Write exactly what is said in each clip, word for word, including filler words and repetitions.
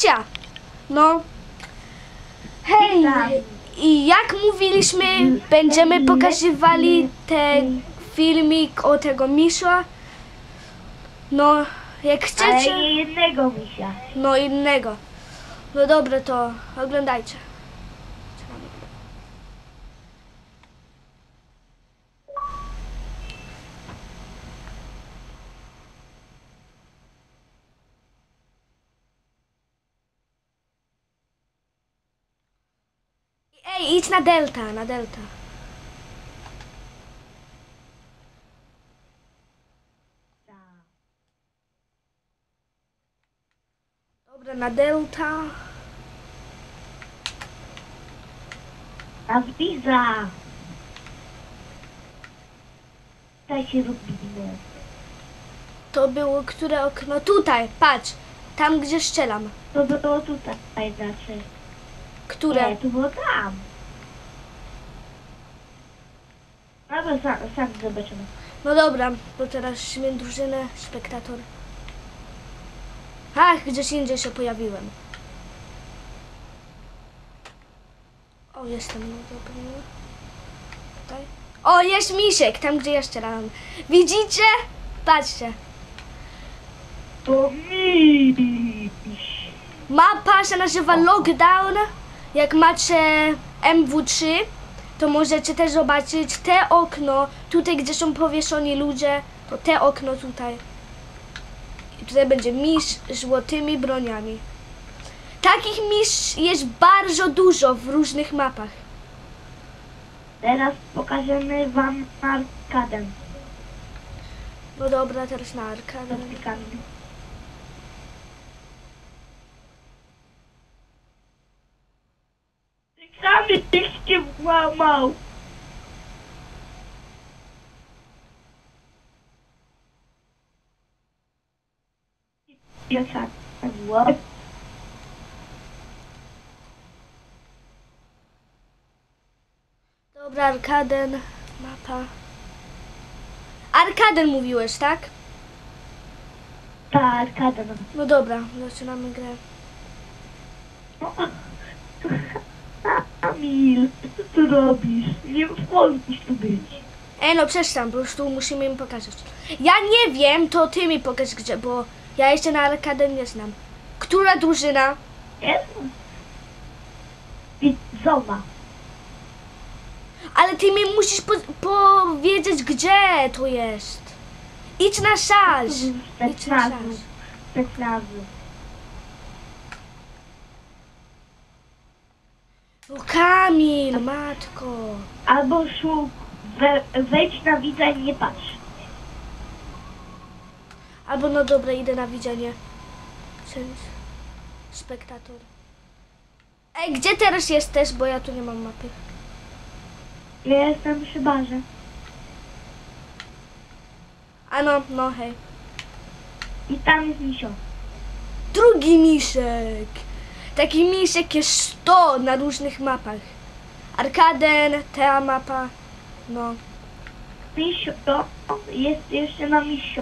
Babcia! No. Hej, i jak mówiliśmy, będziemy pokazywali ten filmik o tego misia. No, jak chcecie. Ale nie jednego misia. No, innego. No dobra, to oglądajcie. Ej, idź na delta, na delta. Dobra, na delta. A wiza. Tak się robimy. To było które okno? Tutaj, patrz. Tam, gdzie strzelam. To było tutaj, znaczy. Które? Nie, to było tam. No to sam, sam zobaczymy. No dobra, bo teraz śmiem drużynę, spektator. Ach, gdzieś indziej się pojawiłem. O, jestem, no dobra. Tutaj. O, jest misiek, tam gdzie ja strzelam. Widzicie? Patrzcie. To miś. Mapa się nazywa Lockdown. Jak macie M W trzy, to możecie też zobaczyć te okno, tutaj gdzie są powieszeni ludzie, to te okno tutaj. I tutaj będzie miś z złotymi broniami. Takich miś jest bardzo dużo w różnych mapach. Teraz pokażemy wam arkadę. No dobra, teraz na arkadę. Kamień się włamał. Jaka była? Dobra, Arkaden, mapa. Arkaden mówiłeś, tak? Ta arkada. No dobra, zaczynamy grę. Kamil, co ty robisz? Nie wchodzisz tu być. Ej, no przestań, po prostu musimy im pokazać. Ja nie wiem, to ty mi pokaż gdzie, bo ja jeszcze na arkadę nie znam. Która drużyna? Jest? Widzowa. Ale ty mi musisz po powiedzieć, gdzie to jest. Idź na szarż. Idź na Specnazu. szarż. Specnazu. No Kamil, matko. Albo szuk, we, wejdź na widza i nie patrz. Albo no dobra, idę na widzenie. Sens. Spektator. Ej, gdzie teraz jesteś, bo ja tu nie mam mapy. Ja jestem przy barze. A no, no hej. I tam jest misio. Drugi misiek. Taki misiek jest sto na różnych mapach. Arkaden, ta mapa. No. Misio jest jeszcze na misio.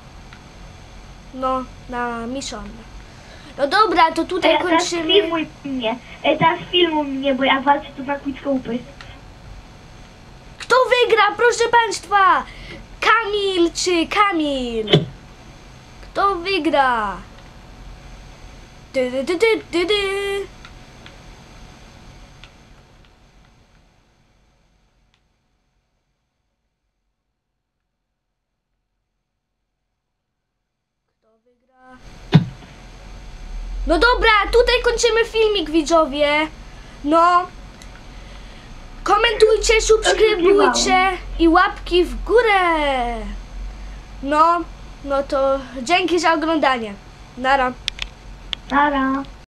No, na mission. No dobra, to tutaj Ej, teraz kończymy. filmuj mnie. Ej, teraz filmuj mnie, bo ja walczę tu na quickopy. Kto wygra, proszę państwa? Kamil czy Kamil? Kto wygra? Dy, dy, dy, dy, dy, dy. Kto wygra? No dobra, tutaj kończymy filmik, widzowie. No. Komentujcie, subskrybujcie i łapki w górę. No, no to dzięki za oglądanie. Nara. Nara.